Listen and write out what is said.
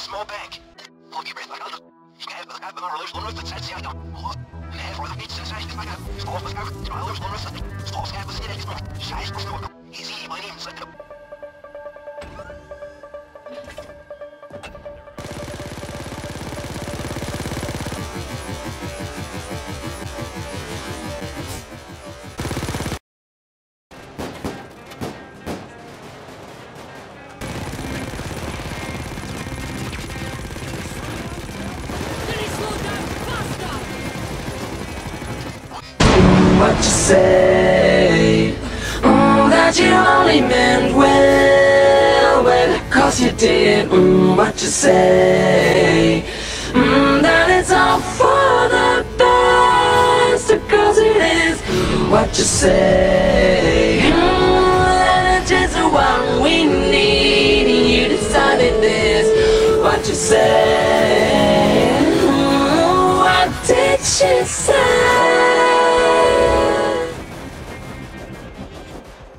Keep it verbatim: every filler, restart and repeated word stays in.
small bank. Look at me. Ik heb een heb een horloge onder de zet ja. Nee, voor de fiets zijn ze maar. Stof was ook. De horloge onder de stof hebben ze niet nog. Zij is nog. Is hier maar niet zetten. What you say? Mm, that you only meant well, well, cause you did. Mm, what you say? Mm, that it's all for the best, cause it is. Mm, what you say? Mm, that it's just what we need, and you decided this. What you say? Mm, what did she say?